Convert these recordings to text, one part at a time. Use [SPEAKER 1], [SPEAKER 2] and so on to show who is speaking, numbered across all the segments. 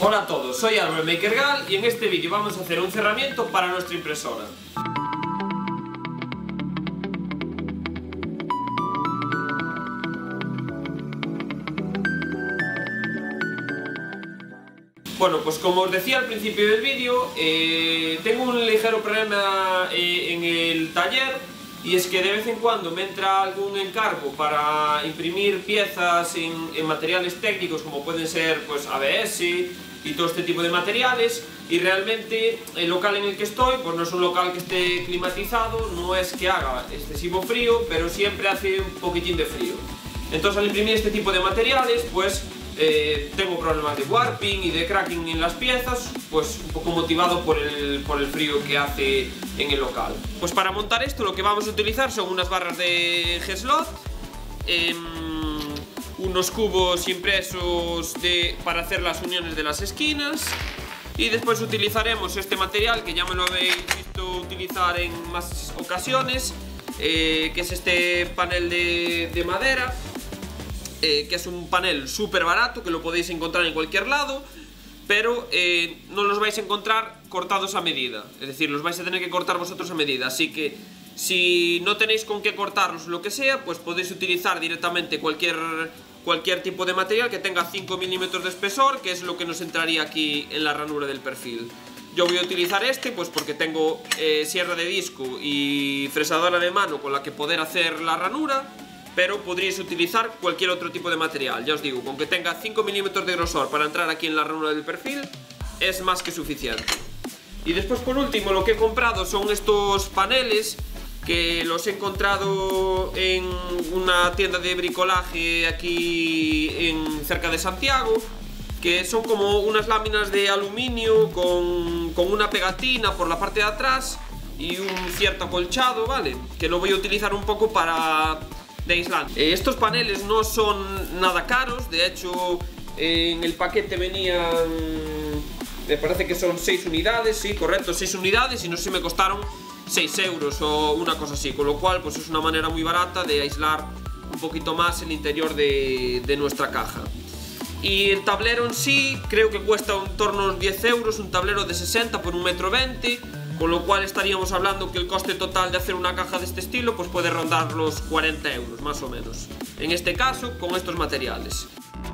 [SPEAKER 1] Hola a todos, soy Álvaro MakerGal y en este vídeo vamos a hacer un cerramiento para nuestra impresora. Bueno, pues como os decía al principio del vídeo, tengo un ligero problema en el taller, y es que de vez en cuando me entra algún encargo para imprimir piezas en materiales técnicos como pueden ser pues ABS y todo este tipo de materiales, y realmente el local en el que estoy pues no es un local que esté climatizado, no es que haga excesivo frío, pero siempre hace un poquitín de frío. Entonces al imprimir este tipo de materiales pues tengo problemas de warping y de cracking en las piezas, pues un poco motivado por el frío que hace en el local. Pues para montar esto lo que vamos a utilizar son unas barras de G-Slot, unos cubos impresos para hacer las uniones de las esquinas, y después utilizaremos este material que ya me lo habéis visto utilizar en más ocasiones, que es este panel de madera, que es un panel súper barato, que lo podéis encontrar en cualquier lado, pero no los vais a encontrar cortados a medida, es decir, los vais a tener que cortar vosotros a medida, así que si no tenéis con qué cortarlos lo que sea, pues podéis utilizar directamente cualquier tipo de material que tenga 5 milímetros de espesor, que es lo que nos entraría aquí en la ranura del perfil. Yo voy a utilizar este pues porque tengo sierra de disco y fresadora de mano con la que poder hacer la ranura, pero podríais utilizar cualquier otro tipo de material. Ya os digo, con que tenga 5 milímetros de grosor para entrar aquí en la ranura del perfil es más que suficiente. Y después, por último, lo que he comprado son estos paneles, que los he encontrado en una tienda de bricolaje aquí cerca de Santiago, que son como unas láminas de aluminio con una pegatina por la parte de atrás y un cierto acolchado, ¿vale? Que lo voy a utilizar un poco de aislante. Estos paneles no son nada caros, de hecho en el paquete venían, me parece que son 6 unidades, sí, correcto, 6 unidades, y no sé si me costaron 6 euros o una cosa así, con lo cual pues es una manera muy barata de aislar un poquito más el interior de nuestra caja. Y el tablero en sí creo que cuesta en torno a unos 10 euros, un tablero de 60 por 1,20 m, con lo cual estaríamos hablando que el coste total de hacer una caja de este estilo pues puede rondar los 40 euros más o menos, en este caso con estos materiales.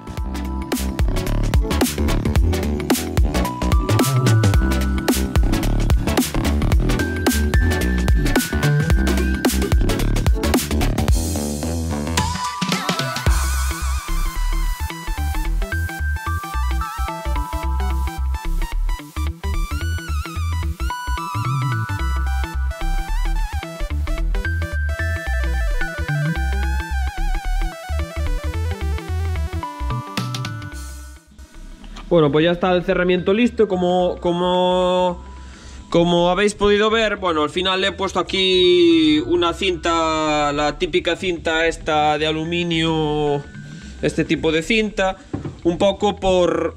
[SPEAKER 1] Bueno, pues ya está el cerramiento listo, como habéis podido ver. Bueno, al final le he puesto aquí una cinta, la típica cinta esta de aluminio, este tipo de cinta, un poco por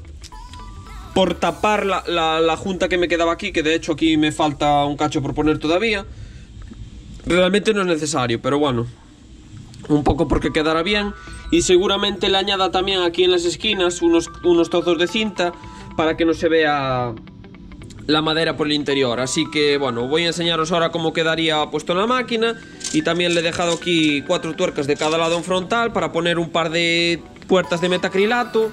[SPEAKER 1] tapar la junta que me quedaba aquí, que de hecho aquí me falta un cacho por poner todavía. Realmente no es necesario, pero bueno, un poco porque quedará bien. Y seguramente le añada también aquí en las esquinas unos trozos de cinta para que no se vea la madera por el interior. Así que bueno, voy a enseñaros ahora cómo quedaría puesto en la máquina. Y también le he dejado aquí 4 tuercas de cada lado en frontal para poner un par de puertas de metacrilato,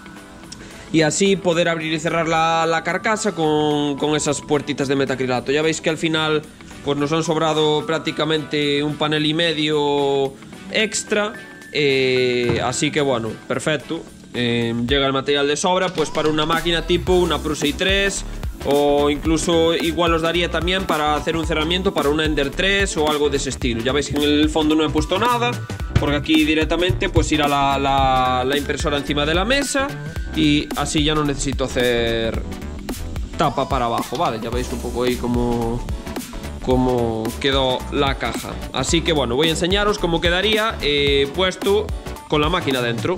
[SPEAKER 1] y así poder abrir y cerrar la carcasa con esas puertitas de metacrilato. Ya veis que al final pues nos han sobrado prácticamente un panel y medio extra. Así que bueno, perfecto. Llega el material de sobra pues para una máquina tipo una Prusa i3, o incluso igual os daría también para hacer un cerramiento para una Ender 3 o algo de ese estilo. Ya veis que en el fondo no he puesto nada, porque aquí directamente pues irá la impresora encima de la mesa, y así ya no necesito hacer tapa para abajo, ¿vale? Ya veis un poco ahí cómo quedó la caja. Así que bueno, voy a enseñaros cómo quedaría puesto con la máquina dentro.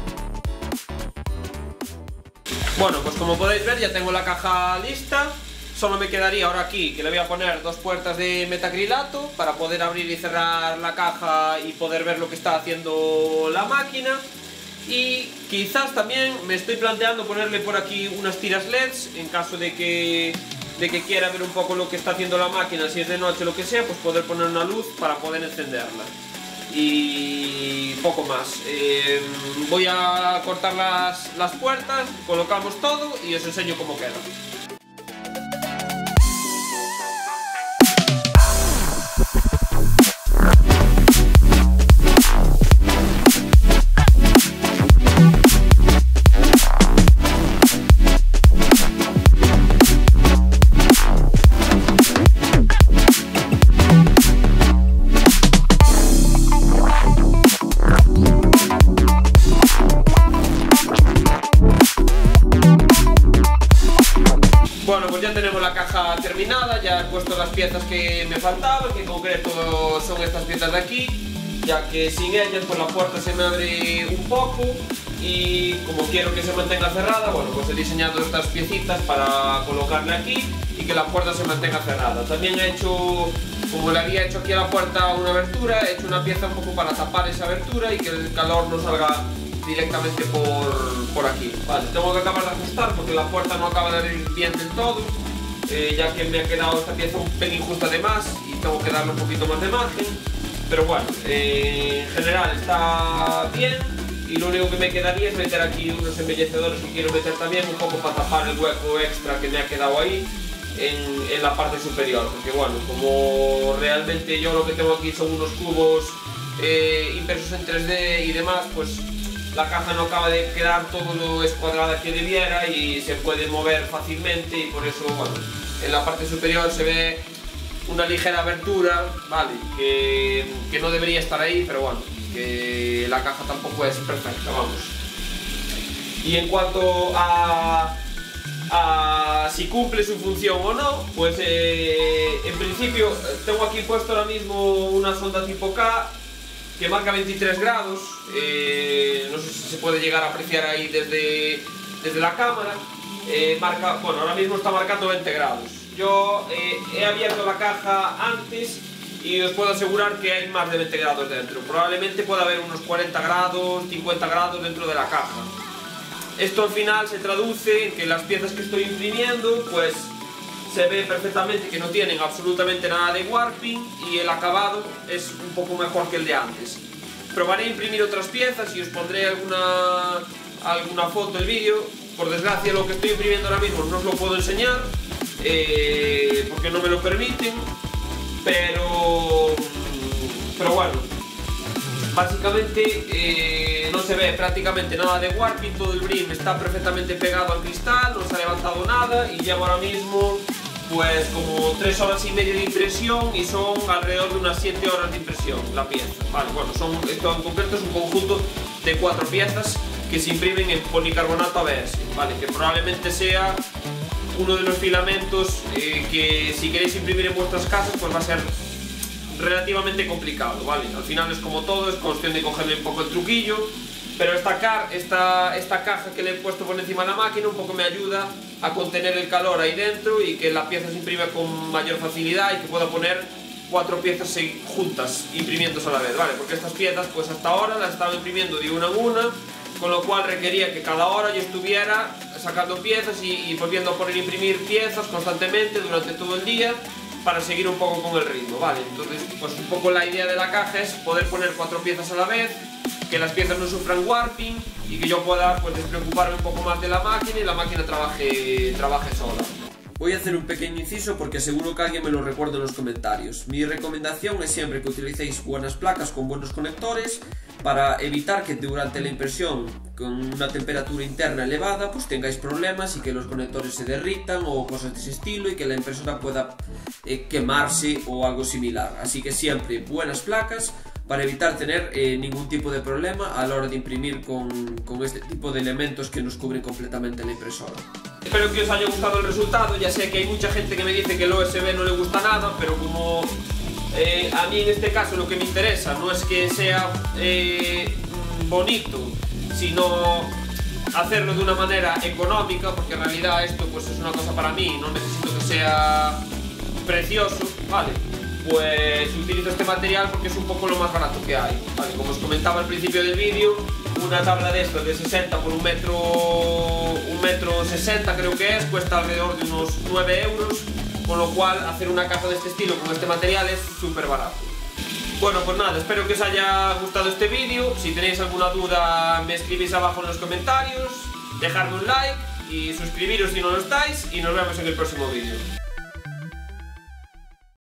[SPEAKER 1] Bueno, pues como podéis ver ya tengo la caja lista. Solo me quedaría ahora aquí que le voy a poner 2 puertas de metacrilato para poder abrir y cerrar la caja y poder ver lo que está haciendo la máquina. Y quizás también me estoy planteando ponerle por aquí unas tiras LEDs en caso de que quiera ver un poco lo que está haciendo la máquina, si es de noche o lo que sea, pues poder poner una luz para poder encenderla. Y poco más. Voy a cortar las puertas, colocamos todo y os enseño cómo queda. Bueno, pues ya tenemos la caja terminada, ya he puesto las piezas que me faltaban, que en concreto son estas piezas de aquí, ya que sin ellas pues la puerta se me abre un poco y como quiero que se mantenga cerrada, bueno, pues he diseñado estas piecitas para colocarle aquí y que la puerta se mantenga cerrada. También he hecho, como le había hecho aquí a la puerta una abertura, he hecho una pieza un poco para tapar esa abertura y que el calor no salga directamente por aquí. Vale, tengo que acabar de ajustar porque la puerta no acaba de abrir bien del todo, ya que me ha quedado esta pieza un pelín justa de más y tengo que darle un poquito más de margen, pero bueno, en general está bien y lo único que me quedaría es meter aquí unos embellecedores que quiero meter también un poco para tapar el hueco extra que me ha quedado ahí en la parte superior, porque bueno, como realmente yo lo que tengo aquí son unos cubos impresos en 3D y demás, pues la caja no acaba de quedar todo lo escuadrada que debiera y se puede mover fácilmente y por eso, bueno, en la parte superior se ve una ligera abertura, vale, que no debería estar ahí, pero bueno, que la caja tampoco es perfecta, vamos. Y en cuanto a si cumple su función o no, pues en principio tengo aquí puesto ahora mismo una sonda tipo K que marca 23 grados, no sé si se puede llegar a apreciar ahí desde la cámara, bueno, ahora mismo está marcando 20 grados. Yo he abierto la caja antes y os puedo asegurar que hay más de 20 grados dentro, probablemente pueda haber unos 40 grados, 50 grados dentro de la caja. Esto al final se traduce en que las piezas que estoy imprimiendo, pues se ve perfectamente que no tienen absolutamente nada de warping y el acabado es un poco mejor que el de antes. Probaré a imprimir otras piezas y os pondré alguna foto, el vídeo. Por desgracia lo que estoy imprimiendo ahora mismo no os lo puedo enseñar porque no me lo permiten, pero bueno, básicamente no se ve prácticamente nada de warping, todo el brim está perfectamente pegado al cristal, no se ha levantado nada y llevo ahora mismo pues como 3 horas y media de impresión y son alrededor de unas 7 horas de impresión la pieza. Vale, bueno, esto en concreto es un conjunto de 4 piezas que se imprimen en policarbonato ABS, vale, que probablemente sea uno de los filamentos que si queréis imprimir en vuestras casas pues va a ser relativamente complicado, ¿vale? Al final es como todo, es cuestión de cogerle un poco el truquillo, pero esta caja que le he puesto por encima de la máquina un poco me ayuda a contener el calor ahí dentro y que la pieza se imprime con mayor facilidad y que pueda poner 4 piezas juntas imprimiéndose a la vez, ¿vale? Porque estas piezas pues hasta ahora las estaba imprimiendo de una en una, con lo cual requería que cada hora yo estuviera sacando piezas y volviendo a poner a imprimir piezas constantemente durante todo el día para seguir un poco con el ritmo, ¿vale? Entonces, pues un poco la idea de la caja es poder poner 4 piezas a la vez, que las piezas no sufran warping y que yo pueda pues despreocuparme un poco más de la máquina y la máquina trabaje sola. Voy a hacer un pequeño inciso porque seguro que alguien me lo recuerda en los comentarios. Mi recomendación es siempre que utilicéis buenas placas con buenos conectores para evitar que durante la impresión con una temperatura interna elevada pues tengáis problemas y que los conectores se derritan o cosas de ese estilo y que la impresora pueda quemarse o algo similar. Así que siempre buenas placas para evitar tener ningún tipo de problema a la hora de imprimir con este tipo de elementos que nos cubren completamente la impresora. Espero que os haya gustado el resultado. Ya sé que hay mucha gente que me dice que el OSB no le gusta nada, pero como a mí en este caso lo que me interesa no es que sea bonito, sino hacerlo de una manera económica, porque en realidad esto pues es una cosa para mí, no necesito que sea precioso, ¿vale? Pues utilizo este material porque es un poco lo más barato que hay, ¿vale? Como os comentaba al principio del vídeo, una tabla de estas de 60 por un metro 60 creo que es, cuesta alrededor de unos 9 euros, con lo cual hacer una caja de este estilo con este material es súper barato. Bueno, pues nada, espero que os haya gustado este vídeo. Si tenéis alguna duda me escribís abajo en los comentarios, dejadme un like y suscribiros si no lo estáis, y nos vemos en el próximo vídeo.